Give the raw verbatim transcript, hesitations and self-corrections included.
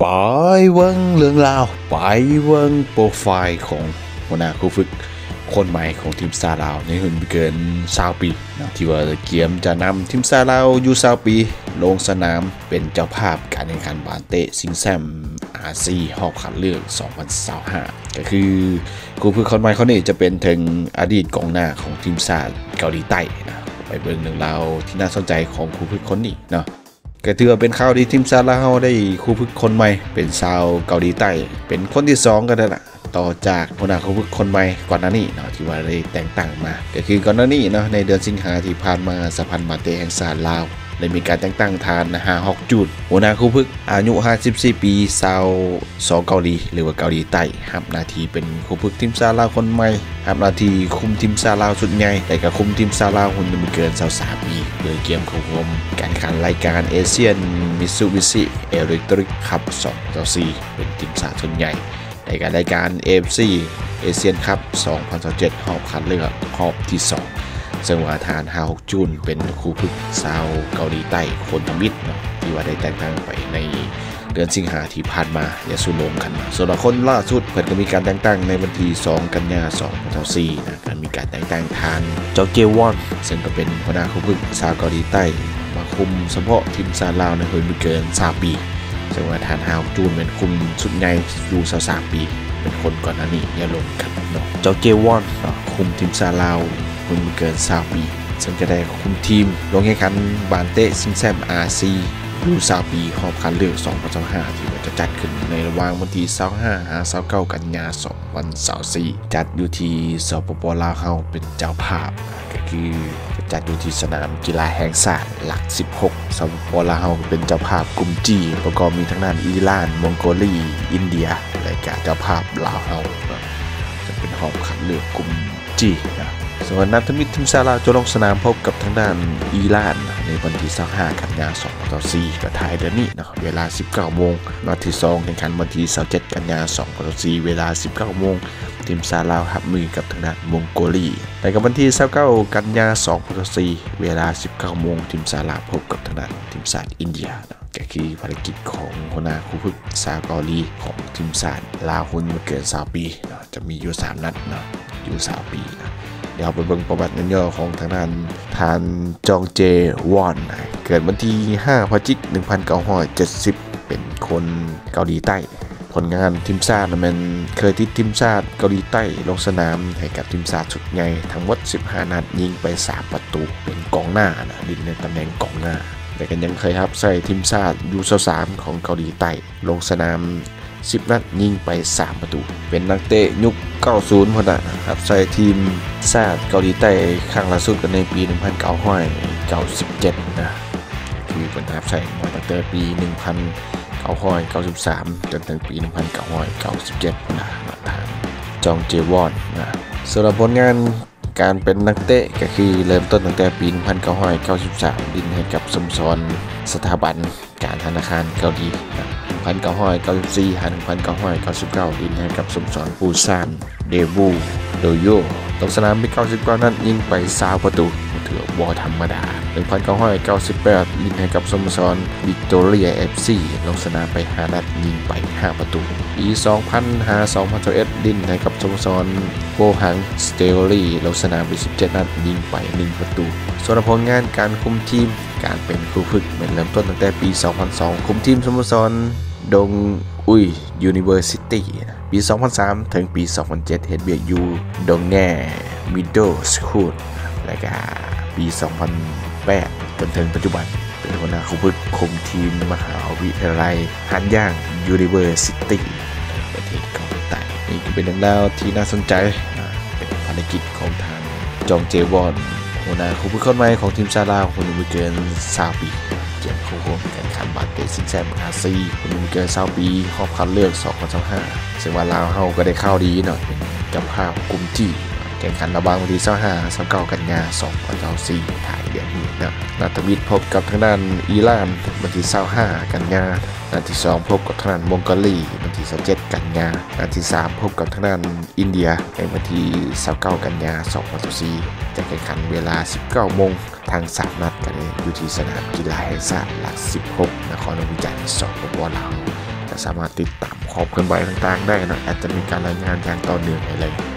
ไปเวิ้งเรื่องราวไปเวิ้งโปรไฟล์ของหัวหน้าคู่ฝึกคนใหม่ของทีมซาลาวในหุ่นเกินสามปีนะที่ว่าเกียมจะนำทีมซาลาวอยู่สามปีลงสนามเป็นเจ้าภาพการแข่งขันบาเตะซิงแซมอาร์ซีรอบคัดเลือกสองพันยี่สิบห้าก็คือคู่ฝึกคนใหม่คนนี้จะเป็นถึงอดีตกองหน้าของทีมชาติเกาหลีใต้นะไปเบิ่งเรื่องราวที่น่าสนใจของคู่ฝึกคนนี้เนาะก็ถือว่าเป็นข่าวดีทีมซาลาวได้คู่ฝึกคนใหม่เป็นชาวเกาหลีใต้เป็นคนที่สองกันแล้วล่ะต่อจากหัวหน้าคู่ฝึกคนใหม่ก่อนหน้านี้เนาะที่ว่าได้แต่งตั้งมาก็คือก่อนหน้านี้เนาะในเดือนสิงหาที่ผ่านมาสหพันธ์บาเตะแห่งชาติลาวได้มีการแต่งตั้งทานฮาฮอกจูดหัวหน้าคู่ฝึกอายุห้าสิบสี่ปีชาวสอเกาหลีหรือว่าเกาหลีใต้รับหน้าที่เป็นคู่ฝึกทีมซาลาวคนใหม่รับหน้าที่คุมทีมซาลาวชุดใหญ่แต่ก็คุมทีมซาลาวหุ่นไม่เกินยี่สิบสามปีโดยเกมของผมการแข่งขันรายการเอเชียนมิตซูบิชิเอเล็กทริกคัพสองต่อสี่เป็นทีมชาติชุดใหญ่ในการรายการ เอ เอฟ ซี เอเชียนคัพสองพันยี่สิบเจ็ดรอบคัดเลือกรอบที่สองซึ่งว่าทานฮาฮกจุนเป็นคู่ฝึกชาวเกาหลีใต้คนทมิตรเนาะที่ว่าได้แต่งตั้งไปในเดือนสิงหาที่ผ่านมาอย่าสู้ลงกันส่วนคนล่าสุดเพิ่นก็มีการแต่งตั้งในวันที่สองกันยายนสองพันยี่สิบสี่นะการมีการแต่งตั้งทานเจ้าเจวอนซึ่งก็เป็นหัวหน้าคู่ฝึกชาวเกาหลีใต้มาคุมเฉพาะทีมซาลาวในเพิ่นไม่เกินสามปีซึ่งว่าทานฮาฮกจุนเป็นคุมสุดใหญ่อยู่ยี่สิบสามปีเป็นคนก่อนหน้านี้อย่าลงกันเนาะเจ้าเจวอนคุมทีมซาลาวคนเกินสามปีซึ่งจะได้คุมทีมลงแข่งขันบานเตะซิงแซมอาร์ซียูสามปีรอบคัดเลือกสองพันยี่สิบห้าที่จะจัดขึ้นในระหว่างวันที่ยี่สิบห้าถึงยี่สิบเก้ากันยายนสองพันยี่สิบสี่จัดอยู่ที่สปปลาวเฮาเป็นเจ้าภาพก็คือจัดอยู่ที่สนามกีฬาแห่งชาติหลักสิบหกสปปลาวเฮาเป็นเจ้าภาพกลุ่มจีประกอบมีทั้งด้านอิหร่านมองโกลีอินเดียและก็เจ้าภาพลาวเฮาจะเป็นรอบคัดเลือกกลุ่มจีนะส่วนนักทมิตรทีมซาลาวจะลงสนามพบกับทางด้านอิหร่านในวันที่ยี่สิบห้ากันยายนสองพันยี่สิบสี่ก็ท้ายเดือนนี้นะเวลา สิบเก้าโมงนัดที่สองแข่งขันวันที่ยี่สิบเจ็ดกันยายนสองพันยี่สิบสี่เวลา สิบเก้าโมงทีมซาลาวรับมือกับทางด้านมองโกลีในกับวันที่ยี่สิบเก้ากันยายนสองพันยี่สิบสี่เวลา สิบเก้าโมงทีมซาลาวพบกับทางด้านทีมชาติอินเดียนะก็คือภารกิจของหัวหน้าคู่ฝึกชาวเกาหลีของทีมชาติลาวคนมาเกินสามปีนะจะมีอยู่สามนัดนะอยู่สามปีนะเดี๋ยวไปเบิ่งประวัติย่อของทางด้านทานจองเจวอนเกิดวันที่ห้าพฤศจิกายนหนึ่งพันเก้าร้อยเจ็ดสิบเป็นคนเกาหลีใต้ผลงานทีมชาติมันเคยติดทีมชาติเกาหลีใต้ลงสนามให้กับทีมชาติชุดใหญ่ทั้งหมดสิบห้านัดยิงไปสามประตูเป็นกองหน้านะดินในตำแหน่งกองหน้าแต่ก็ยังเคยครับใส่ทีมชาติยูยี่สิบสามของเกาหลีใต้ลงสนามสิบนัดยิงไปสามประตูเป็นนักเตะยุคเก้าสิบพอนะครับใส่ทีมชาติเกาหลีใต้ครั้งล่าสุดกันในปีหนึ่งพันเก้าร้อยเก้าสิบเจ็ดนะคือเป็นทับใส่มาตั้งแต่ปีหนึ่งพันเก้าร้อยเก้าสิบสามจนถึงปีหนึ่งพันเก้าร้อยเก้าสิบเจ็ดนะทางจองเจวอนนะสำหรับผลงานการเป็นนักเตะก็คือเริ่มต้นตั้งแต่ปีหนึ่งพันเก้าร้อยเก้าสิบสามดินให้กับสโมสรสถาบันการธนาคารเกาหลีนะหนึ่งพันเก้าร้อยเก้าสิบสี่ถึงหนึ่งพันเก้าร้อยเก้าสิบเก้าดินให้กับสโมสรปูซานเดวูโดโยลงสนามไปเก้าสิบเก้านัดยิงไปสามประตูถือว่าบ่ธรรมดาหนึ่งพันเก้าร้อยเก้าสิบแปดดินให้กับสโมสรวิกตอเรีย เอฟ ซี ลงสนามไปห้านัดยิงไปห้าประตูปีสองพันห้า สองพันยี่สิบเอ็ดดินให้กับสโมสรโบหังสเตลลี่ลงสนามไปสิบเจ็ดนัดยิงไปหนึ่งประตูส่วนผลงานการคุมทีมการเป็นคู่ฝึกเหมือนเริ่มต้นตั้งแต่ปีสองพันสองคุมทีมสโมสรดงอุยยูนิเวอร์ซิตี้ปีสองพันสามถึงปีสองพันเจ็ดเฮ็ดเวียกอยู่ดงแง่มิดเดิลสคูลและก็ปีสองพันแปดจนถึงปัจจุบันเป็นหัวหน้าคู่ฝึกคุมทีมมหาวิทยาลัยฮันย่างยูนิเวอร์ซิตี้ประเทศเกาหลีใต้นี่ก็เป็นเรื่องราวที่น่าสนใจเป็นภารกิจของทางจองเจวอนหัวหน้าคู่ฝึกคนใหม่ของทีมซาลาวคนไม่เกินสามปีเกี่ยวกับโครงการแข่งขันบาเตะซิงแซมอาร์ซีคนไม่เกินสามปีรอบคัดเลือกสองพันยี่สิบห้าซึ่งว่าลาวเฮาก็ได้เข้าดีหน่อยเป็นเจ้าภาพกลุ่มจีแข่งขันระหว่างวันที่ยี่สิบห้าถึงยี่สิบเก้ากันยายนสองพันยี่สิบสี่ถ่ายเดือนนี้นะนัดมิตรพบกับทางด้านอิหร่านวันที่ยี่สิบห้ากันยายนนัดที่สองพบกับทางด้านมองโกลีวันที่ยี่สิบเจ็ดกันยายนนัดที่สามพบกับทางด้านอินเดียในวันที่ยี่สิบเก้ากันยายนสองพันยี่สิบสี่จะแข่งขันเวลา สิบเก้าโมงทางสามนัดกันอยู่ที่สนามกีฬาแห่งชาติหลักสิบหกนครหลวงวิจัยสปปลาว แก็สามารถติดตามความเคลื่อนไหวต่างๆได้นะอาจจะมีการรายงานอย่างต่อเนื่องอะไร